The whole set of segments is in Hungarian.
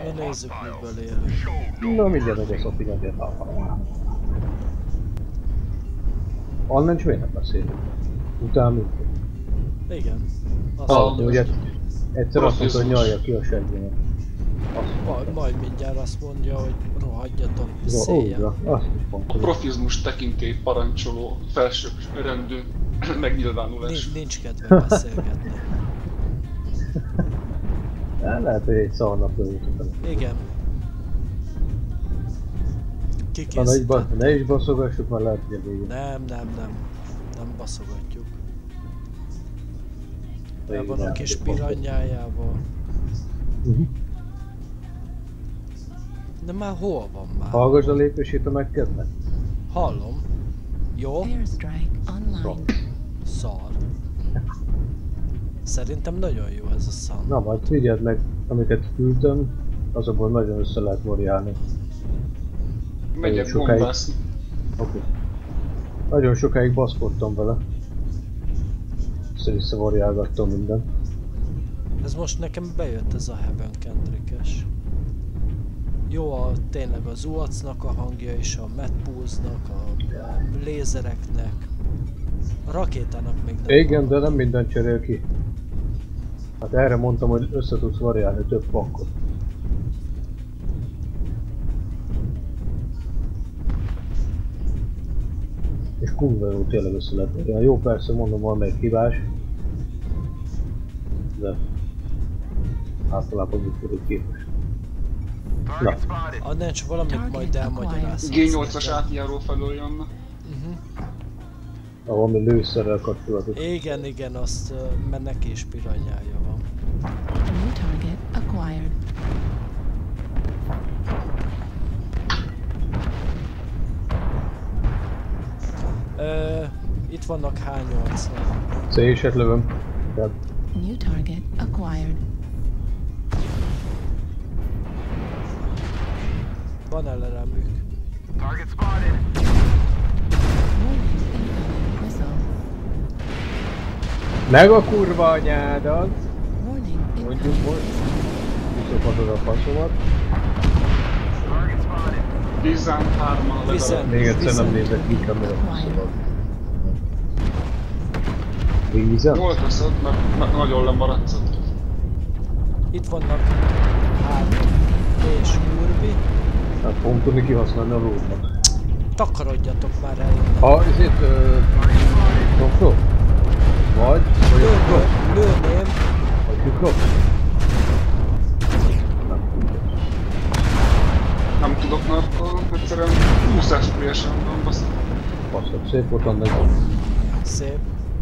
Na nézzük, miből élünk. Na mindjárt meg a Szofi nyomja. Annál nincs miért nem beszélünk? Utána mindjárt. Igen. Ugye egyszer azt mondta, hogy nyalja ki a seggének. Majd mindjárt azt mondja, hogy rohadjatok, széljen. A profizmus tekintély parancsoló felső rendű megnyilvánulás. Nincs kedve beszélgetni. Lehet, hogy egy szarnap lőjük. Igen. Kikészített. Ne is baszogassuk, mert lehet, hogy a végén. Nem baszogatjuk. El van a kis piranyájával. De már hol van már? Hallgass a lépését a megkednek. Hallom. Jó? Szar. Szerintem nagyon jó ez a szám. Na majd figyeld meg, amiket küldtem, azokból nagyon össze lehet variálni. Megyek bombászni. Oké. Nagyon sokáig baszkodtam vele. Össze-vissza variálgattam mindent. Ez most nekem bejött ez a Heaven Kendrickes. Jó tényleg az UAC-nak a hangja és a Medpulse-nak, a lézereknek. A rakétának még nem. Igen, de nem minden cserél ki. Hát erre mondtam, hogy össze tudsz variálni több pakkot. És kurva jó tényleg össze lehet variálni. Jó, persze mondom, van még hibás. De általában úgy tudjuk képes. Na. Annál csak valamit majd elmagyarázsz. G8-as átjáró felől jönne. Valami lőszerrel kapcsolatos. Igen, azt, mert neki is piranyája van. New target acquired. Itt vannak H8-nak. C-set lövöm. New target acquired. Van LRM-ük. Target spotted. Meg a kurva anyádat! Warning. Mondjuk most. Visszapadod a faszomat. Target spotted. 13-mal legalább. Még egyszer nem nézek ki kamera faszomat. Vízen? Jól teszed, mert nagyon lemaradsz ott. Itt vannak H és Urbi. Hát fogom tudni kihasználni a lódnak. Takarodjatok már el. Ha, ezért Doktor? Vagy Lőném. Vagy Kükrok? Nem tudok, mert egyszerűen 20 FPS-en van, baszom. Baszok, szép volt annak. Szép.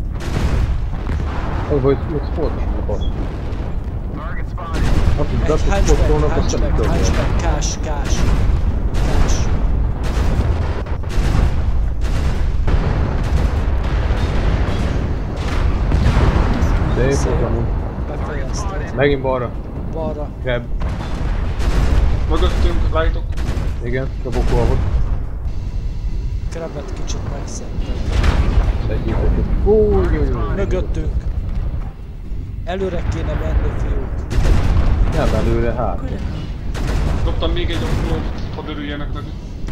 Az vagy még sportosan a basz. Target spotted. Akik Egy drákot sportolnak, azt nem tudom. hatchback, kás. Szép volt amúgy. Befejezted. Megint balra. Balra. Grab. Mögöttünk, lightok. Igen, dobok volt. Krabet kicsit megszedted. Szedjétek. Új. Mögöttünk. Előre kéne menni, fiúk. Nem előre, hát. Dobtam még egy oklót, hadd örüljenek neki.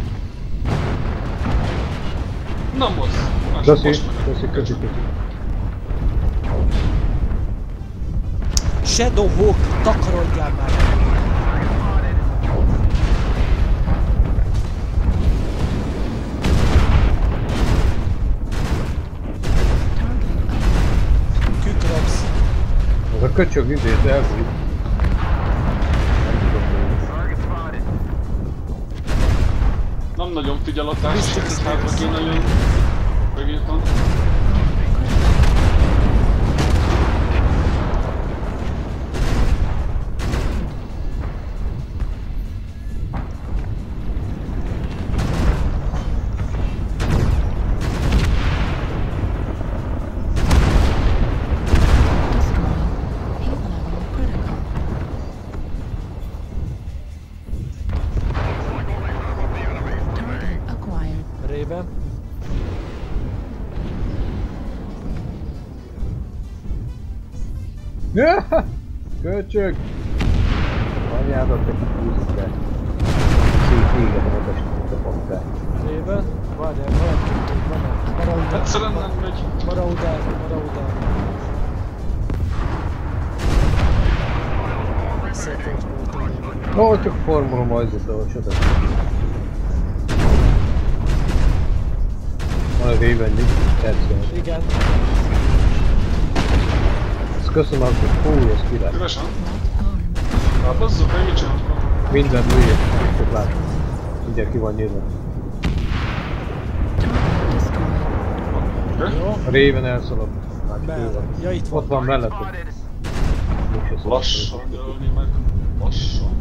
Na most! Köszi. Shadowhawk, takarodjál már! Kükropsz. Az a köcsög izét elbújt. Target spotted. Nem nagyon figyel a társ, hátra kéne jön. Megírtam. Réve. Köcsög! anyádat, te kihúzik le. Szétvégetem a testet a pakkát. Rében? Várjál, valaki még van. Maraudár. Egyszerűen nem megy. Maraudár. Szétült volt a lényeg. Ó, csak formulom ajzat, ahol sodat. Van a V-ben nincs, persze. Igen. Ezt köszönöm, hogy fúj, ez király. Üresen? Armed. Hát azzal meg mit csináltok? Minden lőjét, csak látom. Mindjárt ki van nyírva. Target destroyed. Oké. Jó. A Raven elszaladt. Másik ő Merre? van. Ja, itt van. Ott van mellettem. Spotted. Úgyse szaladt. Lassan jelölni meg. Lassan.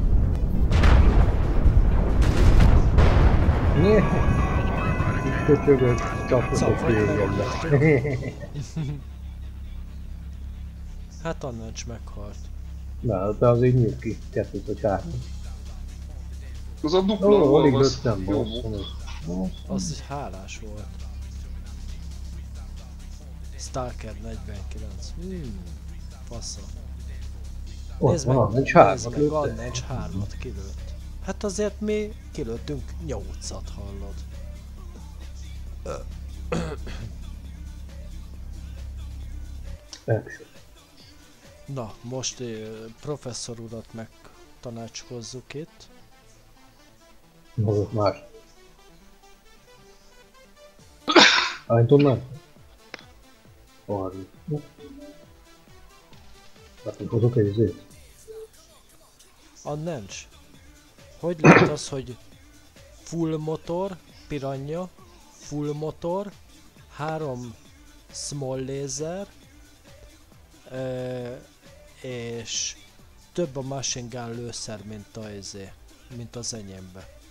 Nyé. Itt köcsögök, csapos egy tégedbe. Hát Annács meghalt. Na, de az így nyílt ki. 2 vagy 3. Az a dupla Ó, volt, alig az lőttem, jó boss. volt. Az is hálás volt. Stalker 49. Fasza. Ott van, nincs 3-at lőtte. Annencs 3-at kilőtt. Hát azért mi kilőttünk 8-at, hallod. Action. Na, most professzor urat megtanácskozzuk itt. Hozok más. Hány tudnám? 30. Hát én hozok egy izét. Annencs. Hogy lehet az, hogy full motor, Piranha, full motor, 3 small laser, és több a machine gun lőszer, mint mint az enyémbe.